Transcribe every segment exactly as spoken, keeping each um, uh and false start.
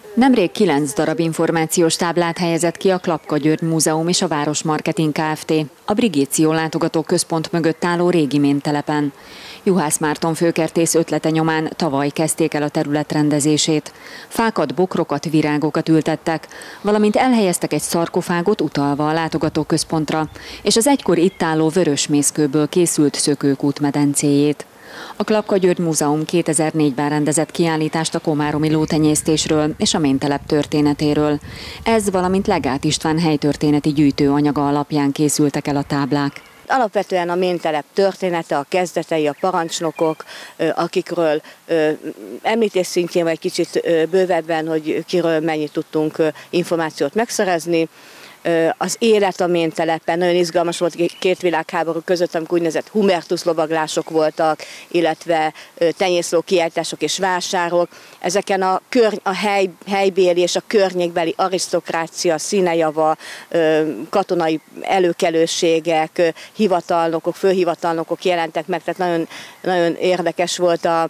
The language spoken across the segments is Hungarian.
Nemrég kilenc darab információs táblát helyezett ki a Klapka György Múzeum és a Városmarketing Kft. A Brigéció látogatóközpont mögött álló régi mémtelepen. Juhász Márton főkertész ötlete nyomán tavaly kezdték el a terület rendezését. Fákat, bokrokat, virágokat ültettek, valamint elhelyeztek egy szarkofágot utalva a látogatóközpontra, és az egykor itt álló vörösmészkőből készült szökőkút medencéjét. A Klapka György Múzeum kétezer-négyben rendezett kiállítást a komáromi lótenyésztésről és a mémtelep történetéről. Ez, valamint Legát István helytörténeti gyűjtőanyaga alapján készültek el a táblák. Alapvetően a mémtelep története, a kezdetei, a parancsnokok, akikről említés szintjén vagy kicsit bővebben, hogy kiről mennyit tudtunk információt megszerezni. Az élet a mémtelepen nagyon izgalmas volt két világháború között, amikor úgynevezett humertus lovaglások voltak, illetve tenyészló kiállítások és vásárok. Ezeken a, kör, a hely, helybéli és a környékbeli arisztokrácia, színejava, katonai előkelőségek, hivatalnokok, főhivatalnokok jelentek meg, tehát nagyon, nagyon érdekes volt a,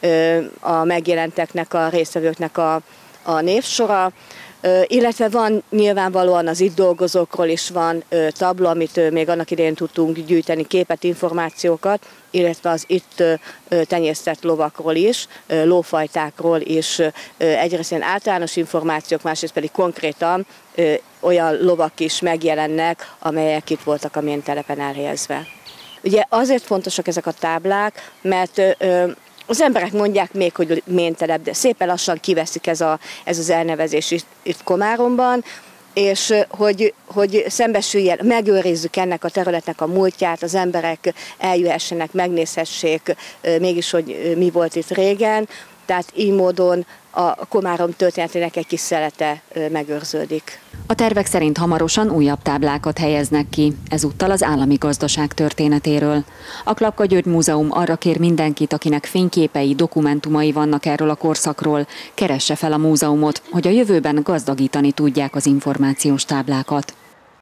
a megjelenteknek, a résztvevőknek a, a névsora. Illetve van nyilvánvalóan az itt dolgozókról is van tabla, amit még annak idején tudtunk gyűjteni, képet, információkat, illetve az itt tenyésztett lovakról is, lófajtákról is egyrészt ilyen általános információk, másrészt pedig konkrétan olyan lovak is megjelennek, amelyek itt voltak a mémtelepen elhelyezve. Ugye azért fontosak ezek a táblák, mert az emberek mondják még, hogy mémtelep, de szépen lassan kiveszik ez, a, ez az elnevezés itt, itt Komáromban, és hogy, hogy szembesüljen, megőrizzük ennek a területnek a múltját, az emberek eljöhessenek, megnézhessék mégis, hogy mi volt itt régen, tehát így módon a Komárom történetének egy kis szelete megőrződik. A tervek szerint hamarosan újabb táblákat helyeznek ki, ezúttal az állami gazdaság történetéről. A Klapka György Múzeum arra kér mindenkit, akinek fényképei, dokumentumai vannak erről a korszakról, keresse fel a múzeumot, hogy a jövőben gazdagítani tudják az információs táblákat.